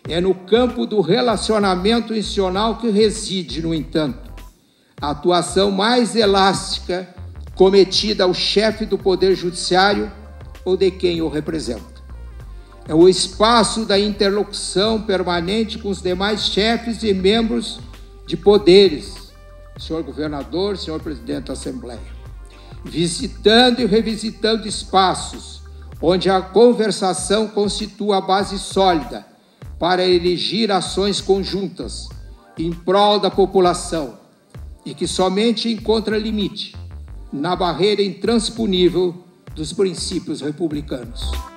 É no campo do relacionamento institucional que reside, no entanto, a atuação mais elástica cometida ao chefe do Poder Judiciário ou de quem o representa. É o espaço da interlocução permanente com os demais chefes e membros de poderes, senhor governador, senhor presidente da Assembleia, visitando e revisitando espaços onde a conversação constitua a base sólida para elegir ações conjuntas em prol da população e que somente encontra limite na barreira intransponível dos princípios republicanos.